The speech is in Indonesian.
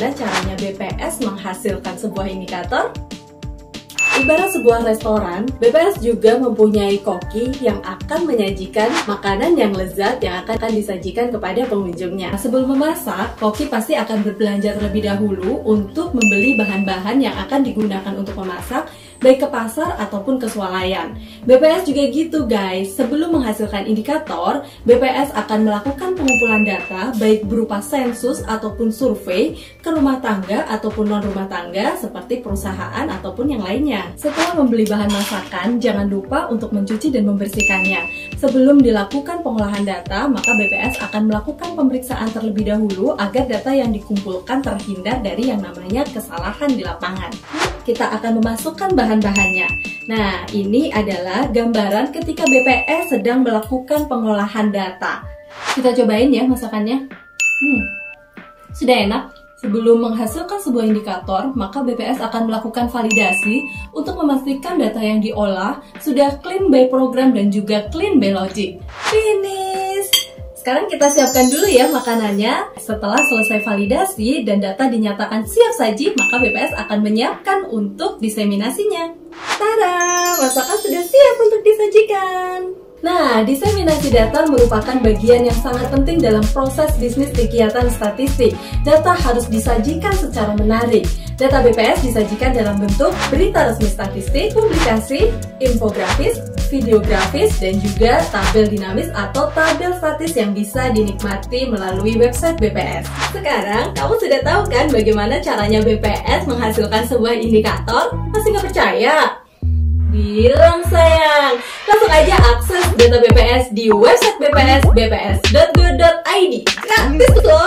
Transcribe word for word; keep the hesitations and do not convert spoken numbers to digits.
bagaimana caranya B P S menghasilkan sebuah indikator? Ibarat sebuah restoran, B P S juga mempunyai koki yang akan menyajikan makanan yang lezat yang akan disajikan kepada pengunjungnya. Sebelum memasak, koki pasti akan berbelanja terlebih dahulu untuk membeli bahan-bahan yang akan digunakan untuk memasak, baik ke pasar ataupun ke swalayan. B P S juga gitu guys, sebelum menghasilkan indikator, B P S akan melakukan pengumpulan data baik berupa sensus ataupun survei ke rumah tangga ataupun non rumah tangga seperti perusahaan ataupun yang lainnya. Setelah membeli bahan masakan, jangan lupa untuk mencuci dan membersihkannya. Sebelum dilakukan pengolahan data, maka B P S akan melakukan pemeriksaan terlebih dahulu agar data yang dikumpulkan terhindar dari yang namanya kesalahan di lapangan. Kita akan memasukkan bahan-bahannya. Nah, ini adalah gambaran ketika B P S sedang melakukan pengolahan data. Kita cobain ya masakannya. Hmm, sudah enak. Sebelum menghasilkan sebuah indikator, maka B P S akan melakukan validasi untuk memastikan data yang diolah sudah clean by program dan juga clean by logic. Finish! Sekarang kita siapkan dulu ya makanannya. Setelah selesai validasi dan data dinyatakan siap saji, maka B P S akan menyiapkan untuk diseminasinya. Tada! Masakan sudah siap untuk disajikan. Nah, diseminasi data merupakan bagian yang sangat penting dalam proses bisnis kegiatan statistik. Data harus disajikan secara menarik. Data B P S disajikan dalam bentuk berita resmi statistik, publikasi, infografis, videografis, dan juga tabel dinamis atau tabel statis yang bisa dinikmati melalui website B P S. Sekarang, kamu sudah tahu kan bagaimana caranya B P S menghasilkan sebuah indikator? Masih nggak percaya? Bilang sayang, langsung aja akses data B P S di website B P S, b p s dot go dot i d. Gratis loh!